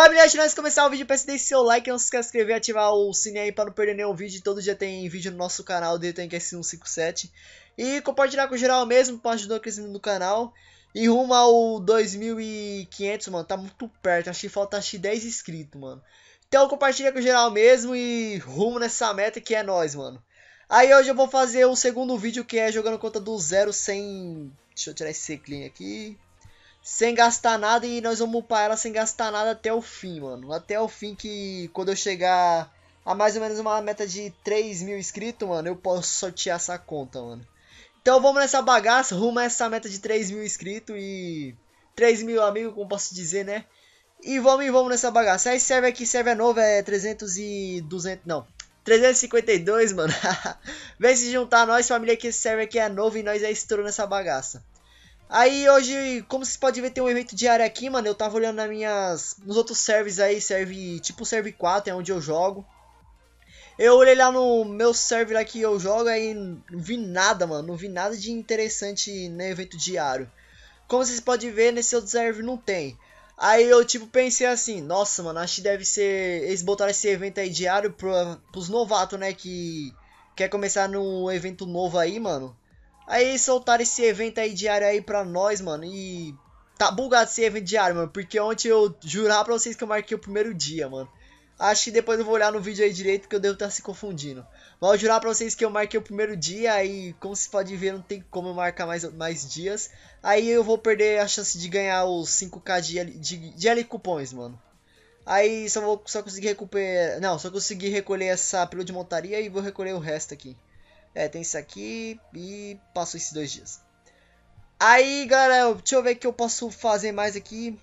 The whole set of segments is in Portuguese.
Família, antes de nós começar o vídeo, peço que deixe seu like, não se esqueça de se inscrever e ativar o sininho aí para não perder nenhum vídeo. Todo dia tem vídeo no nosso canal, dele tem que ser 157. E compartilhar com o geral mesmo, para ajudar o crescimento do canal. E rumo ao 2.500, mano, tá muito perto, acho que falta 10 inscritos, mano. Então compartilha com o geral mesmo e rumo nessa meta que é nóis, mano. Aí hoje eu vou fazer o segundo vídeo, que é jogando conta do zero sem... Deixa eu tirar esse seclinho aqui. Sem gastar nada, e nós vamos upar ela sem gastar nada até o fim, mano. Até o fim, que quando eu chegar a mais ou menos uma meta de 3.000 inscritos, mano, eu posso sortear essa conta, mano. Então vamos nessa bagaça, rumo a essa meta de 3.000 inscritos e 3.000 amigos, como posso dizer, né? E vamos nessa bagaça. Aí serve aqui, serve é novo, é 300 e 200, não, 352, mano. Vem se juntar a nós, família, que esse server aqui é novo e nós é estouro nessa bagaça. Aí hoje, como vocês podem ver, tem um evento diário aqui, mano. Eu tava olhando nos outros servers aí, tipo o server 4, é onde eu jogo. Eu olhei lá no meu server aqui, eu jogo, aí não vi nada, mano. Não vi nada de interessante no evento diário. Como vocês podem ver, nesse outro server não tem. Aí eu tipo pensei assim, nossa, mano, acho que deve ser... Eles botaram esse evento aí diário pros novatos, né, que quer começar num evento novo aí, mano. Aí soltaram esse evento aí diário aí pra nós, mano. E tá bugado esse evento diário, mano. Porque ontem eu jurava pra vocês que eu marquei o primeiro dia, mano. Acho que depois eu vou olhar no vídeo aí direito, que eu devo estar se confundindo. Mas eu jurar pra vocês que eu marquei o primeiro dia. Aí, como vocês podem ver, não tem como eu marcar mais dias. Aí eu vou perder a chance de ganhar os 5k de L cupons, mano. Aí só conseguir recuperar... Não, só conseguir recolher essa pílula de montaria e vou recolher o resto aqui. É, tem isso aqui e passou esses 2 dias. Aí, galera, deixa eu ver o que eu posso fazer mais aqui.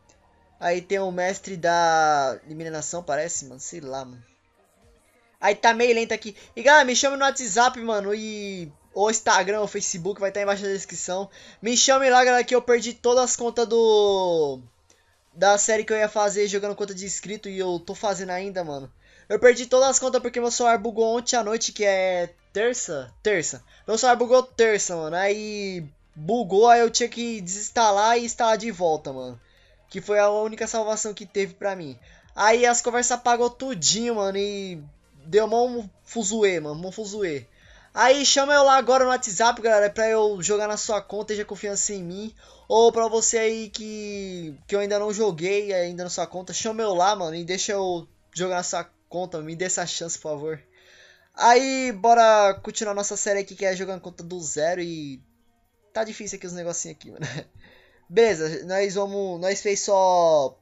Aí tem o mestre da mineração, parece, mano, sei lá, mano. Aí tá meio lento aqui. E, galera, me chame no WhatsApp, mano, e... ou Instagram, ou Facebook, vai estar embaixo da descrição. Me chame lá, galera, que eu perdi todas as contas da série que eu ia fazer jogando conta de inscrito e eu tô fazendo ainda, mano. Eu perdi todas as contas porque meu celular bugou ontem à noite, que é terça. Meu celular bugou terça, mano. Aí bugou, aí eu tinha que desinstalar e instalar de volta, mano. Que foi a única salvação que teve pra mim. Aí as conversas apagou tudinho, mano, e deu um fuzuê, mano, um fuzuê. Aí chama eu lá agora no WhatsApp, galera, pra eu jogar na sua conta, esteja confiança em mim. Ou pra você aí que eu ainda não joguei ainda na sua conta, chama eu lá, mano, e deixa eu jogar na sua conta, me dê essa chance, por favor. Aí, bora continuar nossa série aqui, que é jogando conta do zero e... Tá difícil aqui os negocinhos aqui, mano. Beleza, nós fez só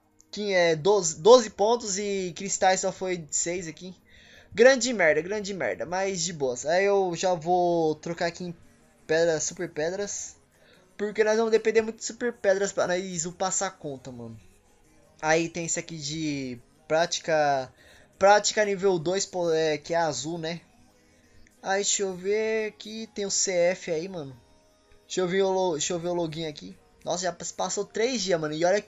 12 pontos e cristais só foi 6 aqui. Grande merda, mas de boas. Aí eu já vou trocar aqui em pedras, super pedras. Porque nós vamos depender muito de super pedras para nós passar a conta, mano. Aí tem esse aqui de prática nível 2, que é azul, né? Aí deixa eu ver aqui, tem o CF aí, mano. Deixa eu ver o login aqui. Nossa, já passou 3 dias, mano. E olha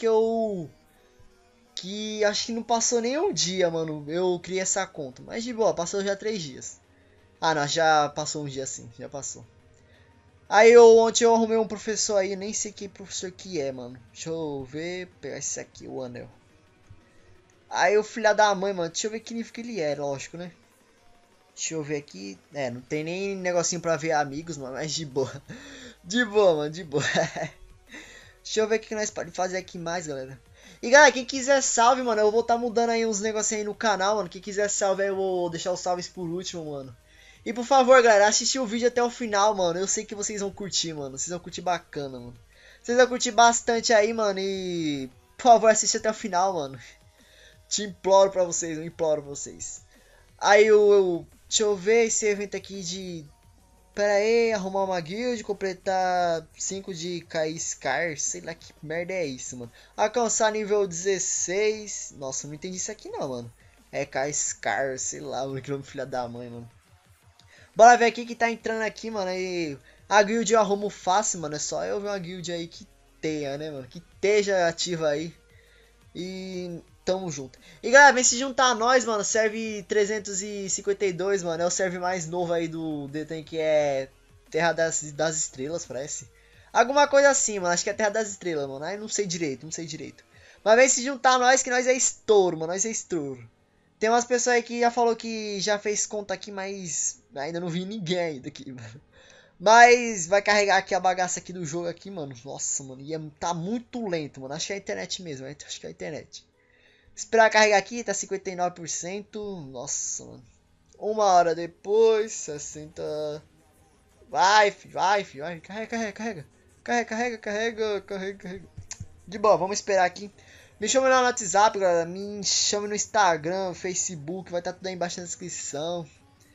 que acho que não passou nem um dia, mano. Eu criei essa conta. Mas de boa, passou já 3 dias. Ah, não, já passou um dia sim, já passou. Aí ontem eu arrumei um professor aí, nem sei que professor que é, mano. Deixa eu ver, pegar esse aqui, o anel. Aí o filho da mãe, mano, deixa eu ver que nível que ele é, lógico, né? Deixa eu ver aqui. É, não tem nem negocinho pra ver amigos, mano, mas de boa. De boa, mano, de boa. Deixa eu ver o que nós podemos fazer aqui mais, galera. E galera, quem quiser salve, mano, eu vou estar mudando aí uns negocinhos aí no canal, mano. Quem quiser salve aí, eu vou deixar os salves por último, mano. E por favor, galera, assistir o vídeo até o final, mano. Eu sei que vocês vão curtir, mano. Vocês vão curtir bacana, mano. Vocês vão curtir bastante aí, mano. E por favor, assiste até o final, mano. Te imploro pra vocês, eu imploro pra vocês. Aí deixa eu ver esse evento aqui de... Pera aí, arrumar uma guild, completar 5 de cair Scar, sei lá que merda é isso, mano. Alcançar nível 16, nossa, não entendi isso aqui não, mano. É cair Scar, sei lá, mano, que nome filha da mãe, mano. Bora ver aqui que tá entrando aqui, mano, aí a guild eu arrumo fácil, mano, é só eu ver uma guild aí que tenha, né, mano, que esteja ativa aí. E... tamo junto. E galera, vem se juntar a nós, mano. Serve 352, mano. É o serve mais novo aí do Detem, que é Terra das Estrelas, parece. Alguma coisa assim, mano. Acho que é Terra das Estrelas, mano. Aí não sei direito, não sei direito. Mas vem se juntar nós que nós é estouro, mano. Nós é estouro. Tem umas pessoas aí que já falou que já fez conta aqui, mas ainda não vi ninguém ainda aqui, mano. Mas vai carregar aqui a bagaça aqui do jogo aqui, mano. Nossa, mano. Tá muito lento, mano. Acho que é a internet mesmo. Acho que é a internet. Esperar carregar aqui, tá 59%. Nossa, mano. Uma hora depois, 60. Vai, filho, vai, filho, vai. Carrega, carrega, carrega. Carrega, carrega, carrega, carrega, carrega. De boa, vamos esperar aqui. Me chame lá no WhatsApp, galera. Me chame no Instagram, Facebook. Vai estar tudo aí embaixo na descrição.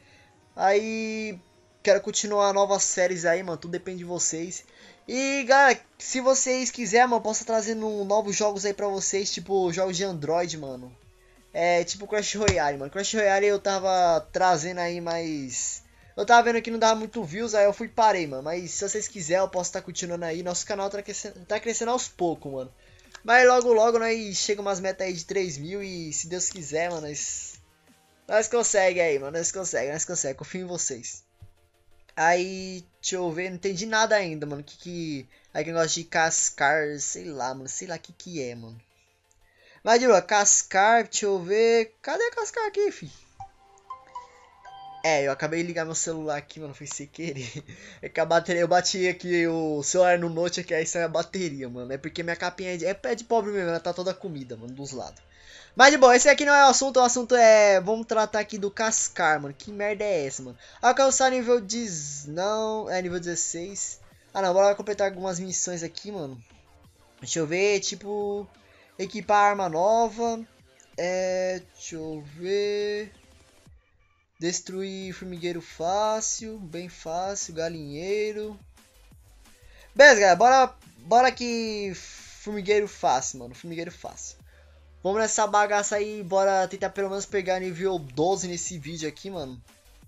Aí, quero continuar novas séries aí, mano. Tudo depende de vocês. E, galera, se vocês quiserem, mano, posso trazer novos jogos aí pra vocês. Tipo, jogos de Android, mano. É, tipo Crash Royale, mano. Crash Royale eu tava trazendo aí, mas... Eu tava vendo que não dava muito views, aí eu fui e parei, mano. Mas se vocês quiserem, eu posso estar continuando aí. Nosso canal tá crescendo aos poucos, mano. Mas logo, logo, nós chegamos umas metas aí de 3.000 e se Deus quiser, mano, nós consegue aí, mano. Nós consegue. Confio em vocês. Aí, deixa eu ver, não entendi nada ainda, mano. Aí que negócio de cascar, sei lá, mano. Sei lá o que é, mano. Mas de boa, cascar, deixa eu ver. Cadê cascar aqui, fi? É, eu acabei de ligar meu celular aqui, mano, foi sem querer. É que a bateria, eu bati aqui o celular no note aqui, aí saiu a bateria, mano. É porque minha capinha é pé de pobre mesmo, ela tá toda comida, mano, dos lados. Mas de boa, esse aqui não é o assunto é... Vamos tratar aqui do cascar, mano. Que merda é essa, mano? Alcançar nível 10... Não, é nível 16. Ah, não, bora completar algumas missões aqui, mano. Deixa eu ver, tipo... Equipar arma nova. Deixa eu ver... Destruir formigueiro fácil, bem fácil, galinheiro. Beleza, galera, bora aqui. Formigueiro fácil, mano, formigueiro fácil. Vamos nessa bagaça aí, bora tentar pelo menos pegar nível 12 nesse vídeo aqui, mano.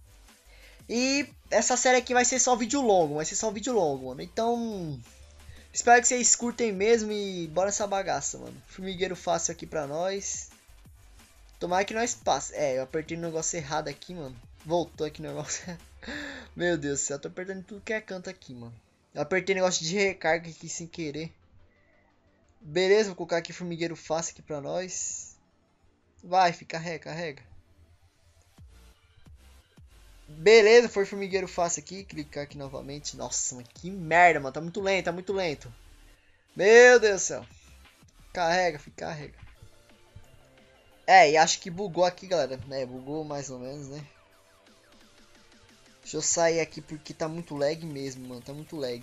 E essa série aqui vai ser só vídeo longo, mano. Então, espero que vocês curtem mesmo e bora nessa bagaça, mano. Formigueiro fácil aqui pra nós. Tomara que nós passe. É, eu apertei o negócio errado aqui, mano. Voltou aqui o negócio. Meu Deus do céu, eu tô apertando tudo que é canto aqui, mano. Eu apertei o negócio de recarga aqui sem querer. Beleza, vou colocar aqui formigueiro fácil aqui pra nós. Vai, fica, carrega. Beleza, foi formigueiro fácil aqui. Clicar aqui novamente. Nossa, mano, que merda, mano. Tá muito lento, tá muito lento. Meu Deus do céu. Carrega, fica, carrega. É, e acho que bugou aqui, galera. É, bugou mais ou menos, né? Deixa eu sair aqui porque tá muito lag mesmo, mano. Tá muito lag.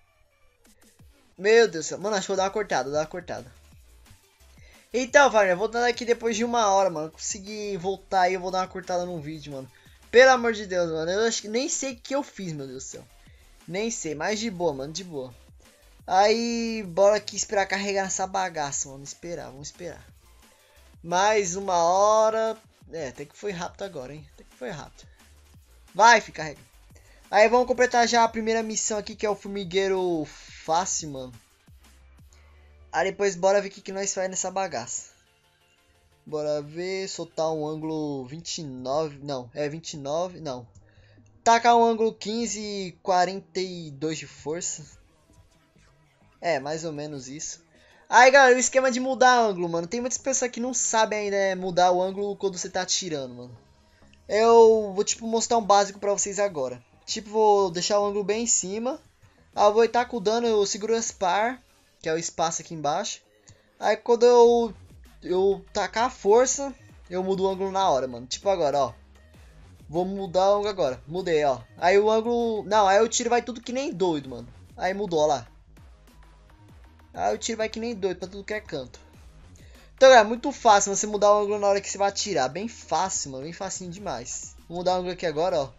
Meu Deus do céu. Mano, acho que vou dar uma cortada, Então, Wagner, voltando aqui depois de uma hora, mano. Consegui voltar aí, eu vou dar uma cortada no vídeo, mano. Pelo amor de Deus, mano. Eu acho que nem sei o que eu fiz, meu Deus do céu. Nem sei, mas de boa, mano, de boa. Aí, bora aqui esperar carregar essa bagaça, mano. Vamos esperar. Mais uma hora. É, até que foi rápido agora, hein? Até que foi rápido. Vai, fica carrega. Aí vamos completar já a primeira missão aqui, que é o formigueiro fácil, mano. Aí depois bora ver o que nós faz nessa bagaça. Bora ver, soltar um ângulo 29, não, é 29, não. Tacar um ângulo 15 e 42 de força. É, mais ou menos isso. Aí, galera, o esquema de mudar ângulo, mano. Tem muitas pessoas que não sabem ainda mudar o ângulo quando você tá atirando, mano. Eu vou, tipo, mostrar um básico pra vocês agora. Tipo, vou deixar o ângulo bem em cima. Aí eu vou estar com o dano, eu seguro o SPAR, que é o espaço aqui embaixo. Aí quando eu tacar a força, eu mudo o ângulo na hora, mano. Tipo agora, ó. Vou mudar o ângulo agora. Mudei, ó. Aí o ângulo... Não, aí o tiro vai tudo que nem doido, mano. Aí mudou, ó lá. Aí o tiro vai que nem doido pra tudo que é canto. Então, é muito fácil você mudar o ângulo na hora que você vai atirar. Bem fácil, mano. Bem facinho demais. Vou mudar o ângulo aqui agora, ó.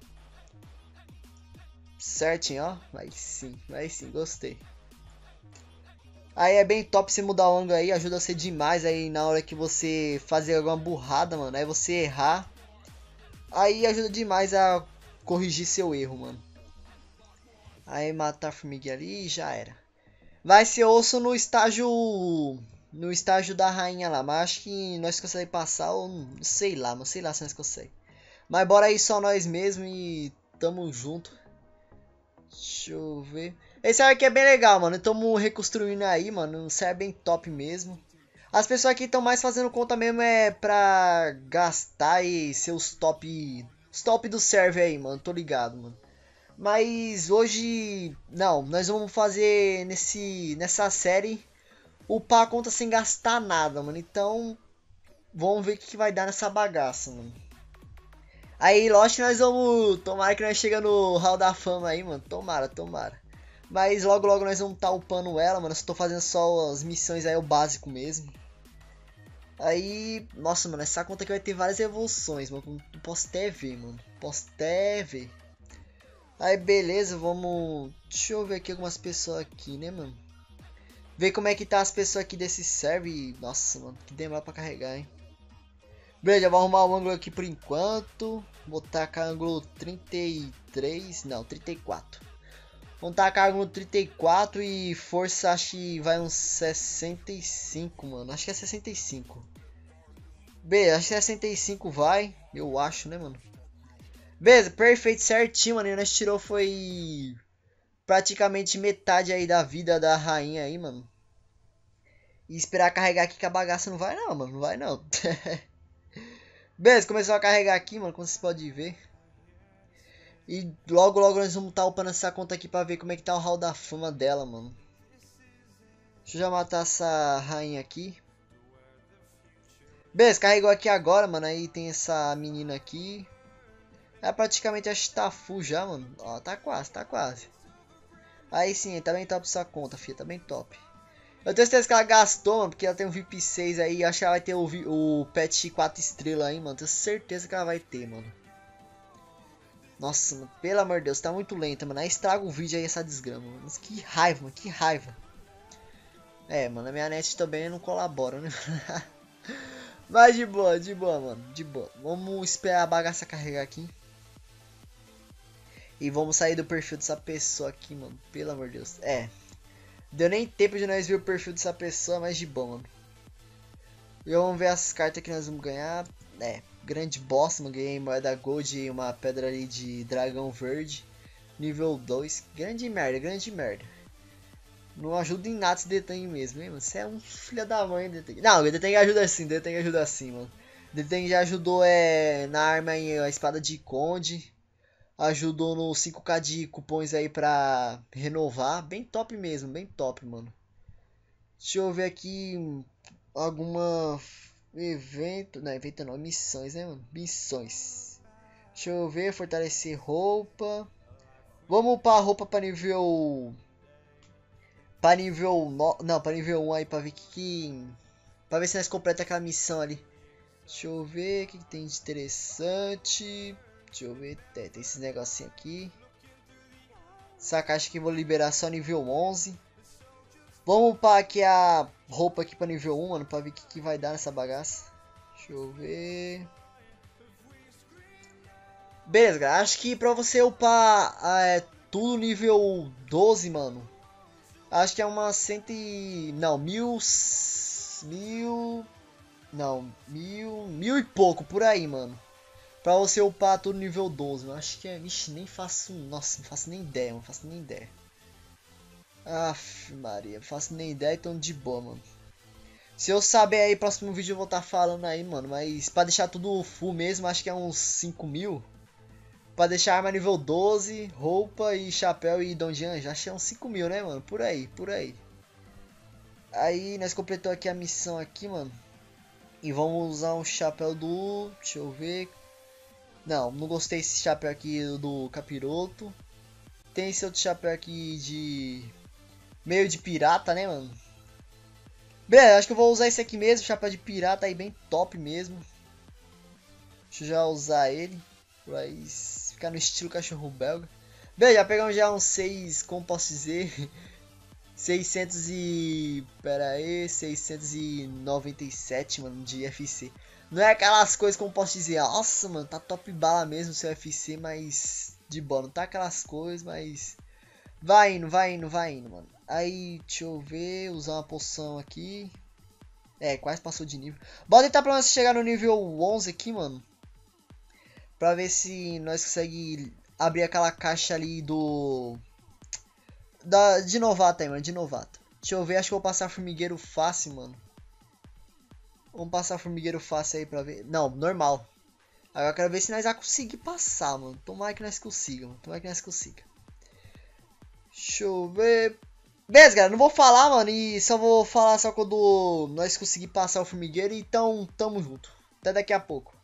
Certinho, ó. Vai sim, gostei. Aí é bem top você mudar o ângulo aí. Ajuda você demais aí na hora que você fazer alguma burrada, mano. Aí você errar. Aí ajuda demais a corrigir seu erro, mano. Aí matar a formiguinha ali e já era. Vai ser osso no estágio... No estágio da rainha lá. Mas acho que nós conseguimos passar ou... Sei lá, mano. Sei lá se nós conseguimos. Mas bora aí só nós mesmo e... Tamo junto. Deixa eu ver. Esse aqui é bem legal, mano. Tamo reconstruindo aí, mano. Um server bem top mesmo. As pessoas aqui estão mais fazendo conta mesmo é pra gastar e ser os top do server aí, mano. Tô ligado, mano. Mas hoje, não, nós vamos fazer nessa série upar a conta sem gastar nada, mano. Então, vamos ver o que vai dar nessa bagaça, mano. Aí, lógico que nós vamos, tomara que nós chega no Hall da Fama aí, mano. Tomara, tomara. Mas logo logo nós vamos estar upando ela, mano. Eu estou fazendo só as missões aí, o básico mesmo. Aí, nossa, mano, essa conta aqui vai ter várias evoluções, mano. Eu posso até ver, mano. Posso até ver. Aí, beleza, vamos... Deixa eu ver aqui algumas pessoas aqui, né, mano? Ver como é que tá as pessoas aqui desse server. Nossa, mano, que demora pra carregar, hein? Beleza, vou arrumar o ângulo aqui por enquanto. Botar com ângulo 33... Não, 34. Vamos tacar ângulo 34 e força acho que vai uns 65, mano. Acho que é 65. Beleza, acho que 65 vai. Eu acho, né, mano? Beleza, perfeito, certinho, mano. E nós tirou foi praticamente metade aí da vida da rainha aí, mano. E esperar carregar aqui que a bagaça não vai não, mano. Não vai não. Beleza, começou a carregar aqui, mano, como vocês podem ver. E logo logo nós vamos estar upando essa conta aqui pra ver como é que tá o hall da fama dela, mano. Deixa eu já matar essa rainha aqui. Beleza, carregou aqui agora, mano. Aí tem essa menina aqui. É praticamente acho que tá full já, mano. Ó, tá quase, tá quase. Aí sim, tá bem top essa conta, filha. Tá bem top. Eu tenho certeza que ela gastou, mano, porque ela tem um VIP 6 aí. Acho que ela vai ter o pet 4 estrelas aí, mano. Tenho certeza que ela vai ter, mano. Nossa, mano, pelo amor de Deus, tá muito lenta, mano. Aí estraga o vídeo aí essa desgrama, mano. Mas que raiva, mano, que raiva. É, mano, a minha net também não colabora, né? Mas de boa, mano, de boa. Vamos esperar a bagaça carregar aqui. E vamos sair do perfil dessa pessoa aqui, mano. Pelo amor de Deus. É. Deu nem tempo de nós ver o perfil dessa pessoa, mas de boa, mano. E vamos ver as cartas que nós vamos ganhar. É, grande boss, mano. Ganhei moeda gold e uma pedra ali de dragão verde. Nível 2. Grande merda, grande merda. Não ajuda em nada esse Detang mesmo, hein, mano. Você é um filho da mãe, Detang. Não, o Detang ajuda sim, Detang ajuda sim, mano. Detang já ajudou na arma aí, a espada de Conde. Ajudou no 5k de cupons aí pra renovar. Bem top mesmo, bem top, mano. Deixa eu ver aqui alguma evento. Não, evento não, missões, né, mano? Missões. Deixa eu ver, fortalecer roupa. Vamos upar a roupa pra nível. Pra nível. Não, pra nível 1 aí pra ver que. Pra ver se nós completamos aquela missão ali. Deixa eu ver o que tem de interessante. Deixa eu ver, tem esses negocinhos aqui. Essa caixa aqui eu vou liberar só nível 11. Vamos upar aqui a roupa aqui para nível 1, mano, pra ver o que vai dar nessa bagaça. Deixa eu ver. Beleza, galera, acho que pra você upar tudo nível 12, mano. Acho que é uma não, mil e pouco, por aí, mano. Pra você upar tudo nível 12, eu acho que é... Vixe, nem faço... Nossa, não faço nem ideia, mano. Não faço nem ideia. Aff, Maria. Não faço nem ideia, então de boa, mano. Se eu saber aí, próximo vídeo eu vou estar falando aí, mano. Mas pra deixar tudo full mesmo, acho que é uns 5 mil. Pra deixar arma nível 12, roupa e chapéu e dungeon, já acho que é uns 5 mil, né, mano? Por aí, por aí. Aí, nós completou aqui a missão aqui, mano. E vamos usar um chapéu do... Deixa eu ver... Não, não gostei desse chapéu aqui do capiroto. Tem esse outro chapéu aqui de... meio de pirata, né, mano? Beleza, acho que eu vou usar esse aqui mesmo. Chapéu de pirata aí, bem top mesmo. Deixa eu já usar ele. Pra ficar no estilo cachorro belga. Beleza, já pegamos já uns 6, como posso dizer... 600 e... Pera aí, 697, mano, de FC. Não é aquelas coisas como posso dizer, nossa, mano, tá top bala mesmo o seu FC, mas de boa, não tá aquelas coisas, mas vai indo, mano. Aí, deixa eu ver, usar uma poção aqui. É, quase passou de nível. Bora tentar pelo menos chegar no nível 11 aqui, mano. Pra ver se nós conseguimos abrir aquela caixa ali de novato aí, mano, de novato. Deixa eu ver, acho que vou passar formigueiro fácil, mano. Vamos passar formigueiro fácil aí pra ver. Não, normal. Agora eu quero ver se nós vamos conseguir passar, mano. Tomara que nós consiga, mano. Tomara que nós consiga. Deixa eu ver. Beleza, galera. Não vou falar, mano. E só vou falar só quando nós conseguir passar o formigueiro. Então, tamo junto. Até daqui a pouco.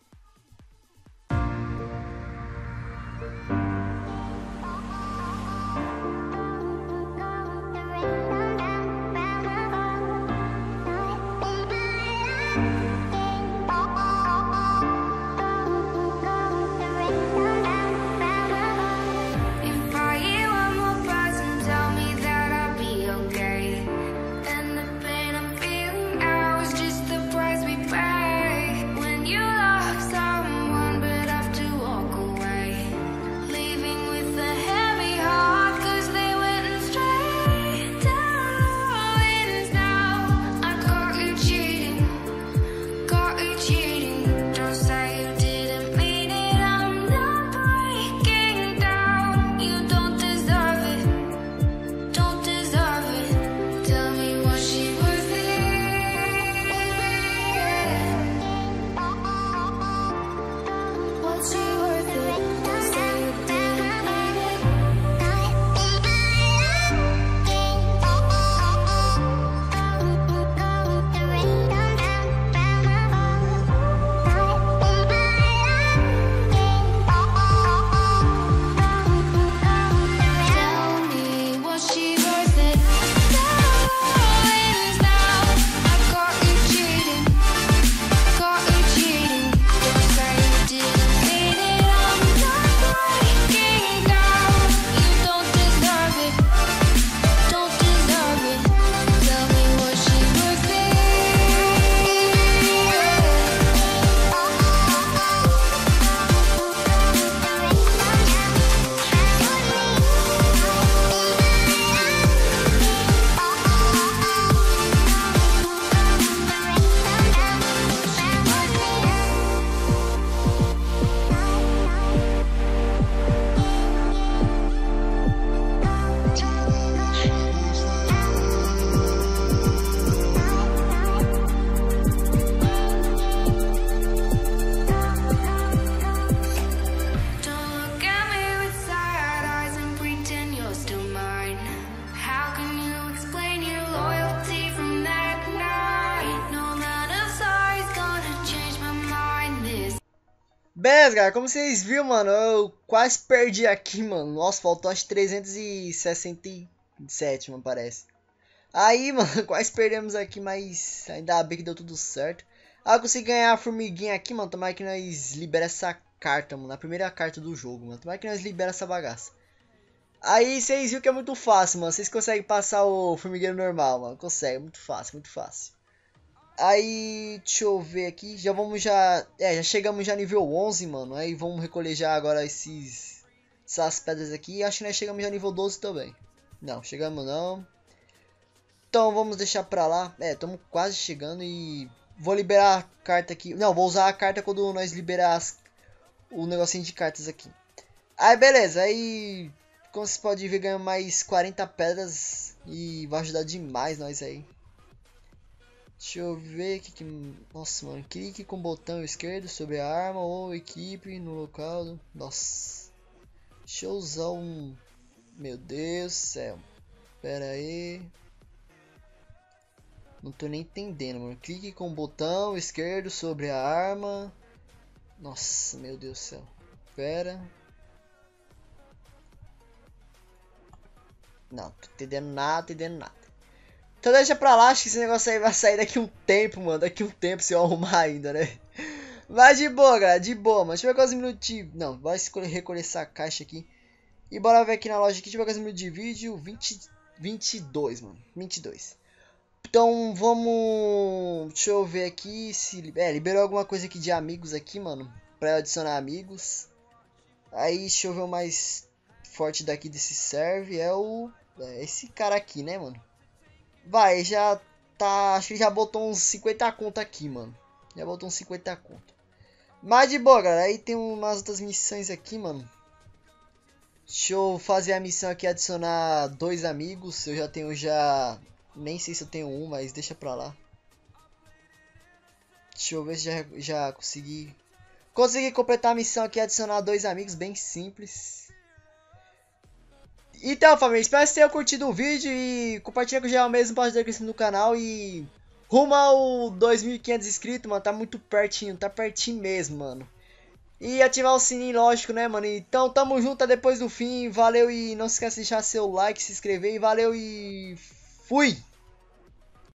Beleza, galera, como vocês viram, mano, eu quase perdi aqui, mano. Nossa, faltou acho 367, mano, parece. Aí, mano, quase perdemos aqui, mas ainda bem que deu tudo certo. Ah, eu consegui ganhar a formiguinha aqui, mano. Tomara que nós libera essa carta, mano. A primeira carta do jogo, mano. Tomara que nós libera essa bagaça. Aí, vocês viram que é muito fácil, mano. Vocês conseguem passar o formigueiro normal, mano. Consegue, muito fácil, muito fácil. Aí, deixa eu ver aqui, já vamos já chegamos já nível 11, mano. Aí vamos recolher já agora essas pedras aqui. Acho que nós chegamos já nível 12 também. Não, chegamos não. Então vamos deixar pra lá. Estamos quase chegando e vou liberar a carta aqui. Não, vou usar a carta quando nós liberar o negocinho de cartas aqui. Aí, beleza, aí como vocês podem ver, ganhamos mais 40 pedras e vai ajudar demais nós aí. Deixa eu ver aqui que... Nossa, mano. Clique com o botão esquerdo sobre a arma ou equipe no local. Nossa. Deixa eu usar um... Meu Deus do céu. Pera aí. Não tô nem entendendo, mano. Clique com o botão esquerdo sobre a arma. Nossa, meu Deus do céu. Pera. Não, tô entendendo nada, Então deixa pra lá, acho que esse negócio aí vai sair daqui um tempo, mano. Daqui um tempo se eu arrumar ainda, né? Mas de boa, galera, de boa, mano. Deixa eu ver quantos minutinhos. Não, vai recolher essa caixa aqui. E bora ver aqui na loja aqui. Deixa eu ver quantos minutos de vídeo. 22, mano. 22. Então vamos. Deixa eu ver aqui se. Liberou alguma coisa aqui de amigos aqui, mano. Pra eu adicionar amigos. Aí deixa eu ver o mais forte daqui desse serve. É o. Esse cara aqui, né, mano? Vai, já tá... Acho que já botou uns 50 conto aqui, mano. Já botou uns 50 conto. Mas de boa, galera. Aí tem umas outras missões aqui, mano. Deixa eu fazer a missão aqui, adicionar 2 amigos. Eu já tenho já... Nem sei se eu tenho um, mas deixa pra lá. Deixa eu ver se já consegui. Consegui completar a missão aqui, adicionar 2 amigos, bem simples. Então, família, espero que vocês tenham curtido o vídeo e compartilha com o geral mesmo, pode dar inscrição no canal e rumo ao 2.500 inscritos, mano, tá muito pertinho, tá pertinho mesmo, mano. E ativar o sininho, lógico, né, mano? Então, tamo junto até depois do fim, valeu e não se esqueça de deixar seu like, se inscrever e valeu e fui!